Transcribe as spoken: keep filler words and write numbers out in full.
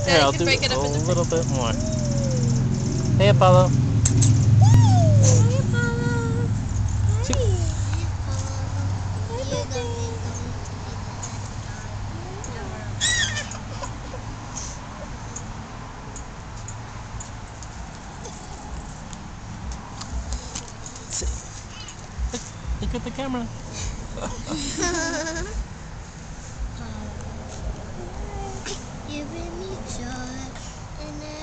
Here, I'll do a little bit more. Hey, Apollo. Hey, Apollo. See? Hey, Apollo. Hey, baby. See? Look, look at the camera. You bring me joy, and